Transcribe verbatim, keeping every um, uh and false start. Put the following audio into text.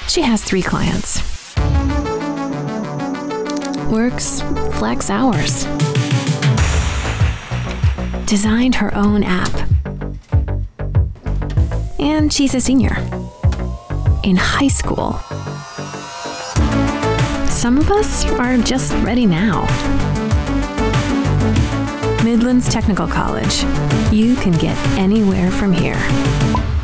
She has three clients. Works flex hours. Designed her own app. And she's a senior. In high school. Some of us are just ready now. Midlands Technical College. You can get anywhere from here.